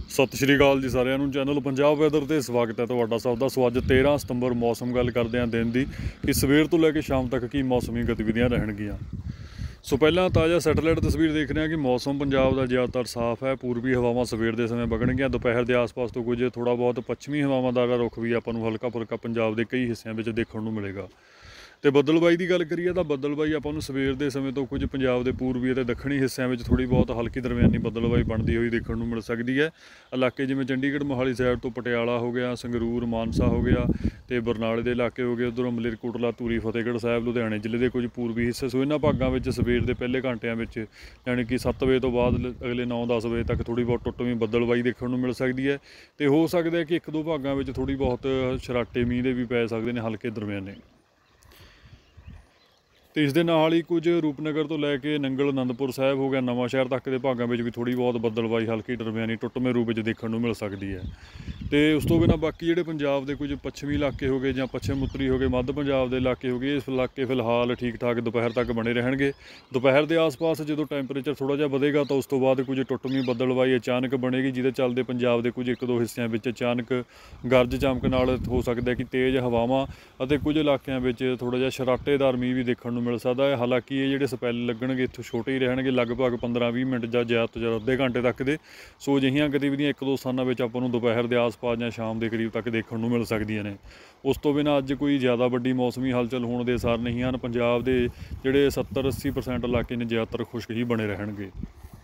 सत श्री अकाल जी सारिਆਂ ਨੂੰ चैनल पंजाब वैदर ਤੇ स्वागत है ਤੁਹਾਡਾ ਸਭ ਦਾ। ਸੋ ਅੱਜ 13 ਸਤੰਬਰ मौसम ਗੱਲ ਕਰਦੇ ਹਾਂ दिन ਦੀ कि ਸਵੇਰ ਤੋਂ ਲੈ ਕੇ ਸ਼ਾਮ ਤੱਕ ਕੀ ਮੌਸਮੀ ਗਤੀਵਿਧੀਆਂ ਰਹਿਣਗੀਆਂ। ਸੋ ਪਹਿਲਾਂ ਤਾਜ਼ਾ ਸੈਟੇਲਾਈਟ ਤਸਵੀਰ ਦੇਖ ਰਹੇ ਹਾਂ कि मौसम ਪੰਜਾਬ ਦਾ ਜ਼ਿਆਦਾਤਰ ਸਾਫ਼ ਹੈ। ਪੂਰਬੀ ਹਵਾਵਾਂ ਸਵੇਰ ਦੇ ਸਮੇਂ ਵਗਣਗੀਆਂ। ਦੁਪਹਿਰ ਦੇ ਆਸ-ਪਾਸ ਤੋਂ ਕੁਝ ਥੋੜਾ ਬਹੁਤ ਪੱਛਮੀ ਹਵਾਵਾਂ ਦਾ ਰੁਖ ਵੀ ਆਪਾਂ ਨੂੰ ਹਲਕਾ ਫੁਲਕਾ ਪੰਜਾਬ ਦੇ ਕਈ ਹਿੱਸਿਆਂ ਵਿੱਚ ਦੇਖਣ ਨੂੰ ਮਿਲੇਗਾ। ਤੇ ਬੱਦਲਬਾਈ ਦੀ ਗੱਲ ਕਰੀਏ ਤਾਂ ਬੱਦਲਬਾਈ ਆਪਾਂ ਨੂੰ ਸਵੇਰ ਦੇ ਸਮੇਂ ਤੋਂ ਕੁਝ ਪੰਜਾਬ ਦੇ ਪੂਰਬੀ ਅਤੇ ਦੱਖਣੀ ਹਿੱਸਿਆਂ ਵਿੱਚ ਥੋੜੀ ਬਹੁਤ ਹਲਕੀ ਦਰਮਿਆਨੀ ਬੱਦਲਬਾਈ ਬਣਦੀ ਹੋਈ ਦੇਖਣ ਨੂੰ ਮਿਲ ਸਕਦੀ ਹੈ। ਇਲਾਕੇ ਜਿਵੇਂ ਚੰਡੀਗੜ੍ਹ ਮੋਹਾਲੀ ਸਾਈਡ ਤੋਂ ਪਟਿਆਲਾ ਹੋ ਗਿਆ, ਸੰਗਰੂਰ ਮਾਨਸਾ ਹੋ ਗਿਆ ਤੇ ਬਰਨਾਲੇ ਦੇ ਇਲਾਕੇ ਹੋ ਗਏ, ਉੱਧਰੋਂ ਮਲੇਰਕੋਟਲਾ ਧੂਰੀ ਫਤਿਹਗੜ੍ਹ ਸਾਹਿਬ ਲੁਧਿਆਣੇ ਜ਼ਿਲ੍ਹੇ ਦੇ ਕੁਝ ਪੂਰਬੀ ਹਿੱਸੇ। ਸੋ ਇਹਨਾਂ ਭਾਗਾਂ ਵਿੱਚ ਸਵੇਰ ਦੇ ਪਹਿਲੇ ਘੰਟਿਆਂ ਵਿੱਚ ਯਾਨੀ ਕਿ 7 ਵਜੇ ਤੋਂ ਬਾਅਦ ਅਗਲੇ 9-10 ਵਜੇ ਤੱਕ ਥੋੜੀ ਬਹੁਤ ਟੁੱਟਵੀਂ ਬੱਦਲਬਾਈ ਦੇਖਣ ਨੂੰ ਮਿਲ ਸਕਦੀ ਹੈ। ਤੇ ਹੋ ਸਕਦਾ ਹੈ ਕਿ ਇੱਕ ਦੋ ਭਾਗਾਂ ਵਿੱਚ ਥੋੜੀ ਬਹੁਤ ਛਰਾਟੇ ਮੀਂਹ ਦੇ ਵੀ ਪੈ ਸਕਦੇ ਨੇ, ਹਲਕੇ ਦਰਮਿਆਨੇ। ਤੇ ਇਸ ਦੇ ਨਾਲ ਹੀ ਕੁਝ ਰੂਪਨਗਰ ਤੋਂ ਲੈ ਕੇ ਨੰਗਲ ਅਨੰਦਪੁਰ ਸਾਹਿਬ ਹੋ ਗਿਆ, ਨਵਾਂ ਸ਼ਹਿਰ ਤੱਕ ਦੇ ਭਾਗਾਂ ਵਿੱਚ ਵੀ ਥੋੜੀ ਬਹੁਤ ਬੱਦਲਬਾਈ ਹਲਕੀ ਦਰਮਿਆਨੀ ਟੁੱਟਵੇਂ ਰੂਪ ਵਿੱਚ ਦੇਖਣ ਨੂੰ ਮਿਲ ਸਕਦੀ ਹੈ। ਤੇ ਉਸ ਤੋਂ ਬਿਨਾਂ ਬਾਕੀ ਜਿਹੜੇ ਪੰਜਾਬ ਦੇ ਕੁਝ ਪੱਛਮੀ ਇਲਾਕੇ ਹੋ ਗਏ ਜਾਂ ਪੱਛਮ ਉੱਤਰੀ ਹੋ ਗਏ, ਮੱਧ ਪੰਜਾਬ ਦੇ ਇਲਾਕੇ ਹੋ ਗਏ, ਇਸ ਇਲਾਕੇ ਫਿਲਹਾਲ ਠੀਕ ਠਾਕ ਦੁਪਹਿਰ ਤੱਕ ਬਣੇ ਰਹਿਣਗੇ। ਦੁਪਹਿਰ ਦੇ ਆਸ-ਪਾਸ ਜਦੋਂ ਟੈਂਪਰੇਚਰ ਥੋੜ੍ਹਾ ਜਿਹਾ ਵਧੇਗਾ ਤਾਂ ਉਸ ਤੋਂ ਬਾਅਦ ਕੁਝ ਟੁੱਟਵੀਂ ਬੱਦਲਬਾਈ ਅਚਾਨਕ ਬਣੇਗੀ, ਜਿਹਦੇ ਚੱਲਦੇ ਪੰਜਾਬ ਦੇ ਕੁਝ ਇੱਕ ਦੋ ਹਿੱਸਿਆਂ ਵਿੱਚ ਅਚਾਨਕ ਗਰਜ ਚਮਕ ਨਾਲ ਹੋ ਸਕਦਾ ਕਿ ਤੇਜ਼ ਹਵਾਵਾਂ ਅਤੇ ਕੁਝ ਇਲਾਕਿਆਂ ਵਿੱਚ ਥੋੜ੍ਹਾ ਜਿਹਾ ਛਰਾਟੇਦਾਰ ਮੀਂਹ ਵੀ ਦੇਖਣ ਨੂੰ ਮਿਲ ਸਕਦਾ ਹੈ। ਹਾਲਾਂਕਿ ਇਹ ਜਿਹੜੇ ਸਪੈਲ ਲੱਗਣਗੇ ਇੱਥੋਂ ਛੋਟੇ ਹੀ ਰਹਿਣਗੇ, ਲਗਭਗ 15-20 ਮਿੰਟ ਜਾਂ ਜ਼ਿਆਦਾ ਤੋਂ ਜ਼ਿਆਦਾ ਅੱਧੇ ਘੰਟੇ ਤੱਕ ਦੇ। ਸੋ ਅਜਿਹੀਆਂ ਗਤੀਵਿਧੀਆਂ ਇੱਕ ਦੋ ਸਥਾਨਾਂ ਵਿੱਚ ਆਪਾਂ ਨੂੰ ਦੁਪਹਿਰ ਦੇ ਆਸ-ਪਾਸ ਜਾਂ ਸ਼ਾਮ ਦੇ ਕਰੀਬ ਤੱਕ ਦੇਖਣ ਨੂੰ ਮਿਲ ਸਕਦੀਆਂ ਨੇ। ਉਸ ਤੋਂ ਬਿਨਾਂ ਅੱਜ ਕੋਈ ਜ਼ਿਆਦਾ ਵੱਡੀ ਮੌਸਮੀ ਹਲਚਲ ਹੋਣ ਦੇ ਅਸਾਰ ਨਹੀਂ ਹਨ। ਪੰਜਾਬ ਦੇ ਜਿਹੜੇ 70-80% ਇਲਾਕੇ ਨੇ ਜ਼ਿਆਦਾਤਰ ਖੁਸ਼ਕ ਹੀ ਬਣੇ ਰਹਿਣਗੇ।